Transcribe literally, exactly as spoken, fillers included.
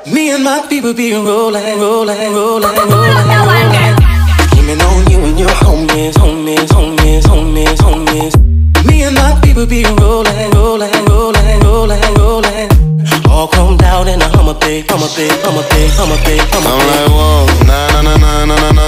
Me and my people be rolling, rolling, rolling, rolling, rolling. Dreaming on you and your homies, homies, homies, homies, homies. Me and my people be rolling, rolling, rolling, rolling, rolling. All chromed out in a Hummer big, Hummer big, Hummer big, Hummer big, Hummer big. I'm like, whoa, nah, nah, nah, nah, nah, nah, nah.